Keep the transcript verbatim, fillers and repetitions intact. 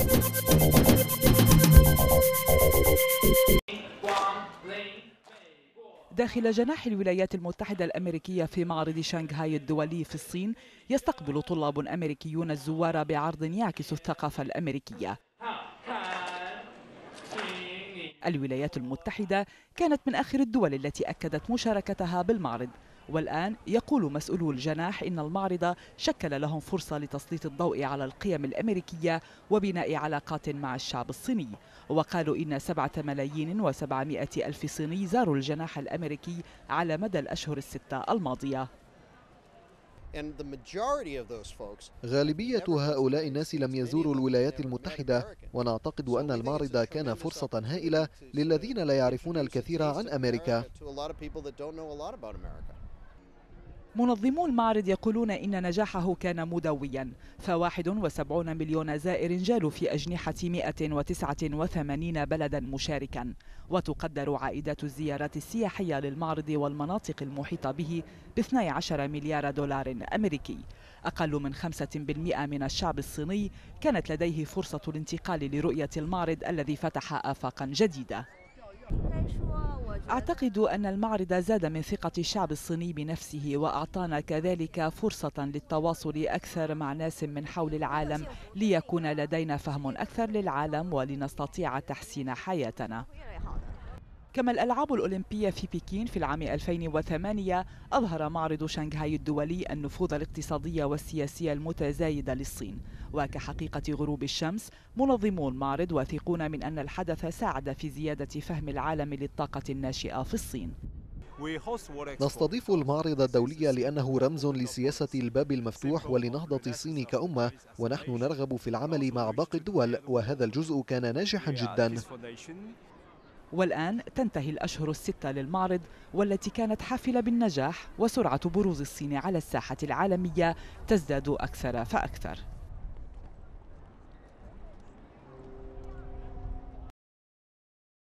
داخل جناح الولايات المتحدة الأمريكية في معرض شنغهاي الدولي في الصين، يستقبل طلاب أمريكيون الزوار بعرض يعكس الثقافة الأمريكية. الولايات المتحدة كانت من آخر الدول التي أكدت مشاركتها بالمعرض، والآن يقول مسؤولو الجناح إن المعرض شكل لهم فرصة لتسليط الضوء على القيم الأمريكية وبناء علاقات مع الشعب الصيني. وقالوا إن سبعة ملايين وسبعمائة ألف صيني زاروا الجناح الأمريكي على مدى الأشهر الستة الماضية. غالبية هؤلاء الناس لم يزوروا الولايات المتحدة، ونعتقد أن المعرض كان فرصة هائلة للذين لا يعرفون الكثير عن أمريكا. منظمو المعرض يقولون إن نجاحه كان مدويا، فواحد وسبعون مليون زائر جالوا في أجنحة مئة وتسعة وثمانين بلدا مشاركا. وتقدر عائدات الزيارات السياحية للمعرض والمناطق المحيطة به ب اثني عشر مليار دولار أمريكي. أقل من خمسة بالمئة من الشعب الصيني كانت لديه فرصة الانتقال لرؤية المعرض الذي فتح آفاقا جديدة. أعتقد أن المعرض زاد من ثقة الشعب الصيني بنفسه، وأعطانا كذلك فرصة للتواصل أكثر مع ناس من حول العالم ليكون لدينا فهم أكثر للعالم ولنستطيع تحسين حياتنا. كما الألعاب الأولمبية في بكين في العام ألفين وثمانية أظهر معرض شنغهاي الدولي النفوذ الاقتصادي والسياسي المتزايد للصين. وكحقيقة غروب الشمس، منظمو المعرض واثقون من أن الحدث ساعد في زيادة فهم العالم للطاقة الناشئة في الصين. نستضيف المعرض الدولي لأنه رمز لسياسة الباب المفتوح ولنهضة الصين كأمة، ونحن نرغب في العمل مع باقي الدول، وهذا الجزء كان ناجحا جدا. والآن تنتهي الأشهر الستة للمعرض، والتي كانت حافلة بالنجاح، وسرعة بروز الصين على الساحة العالمية تزداد أكثر فأكثر.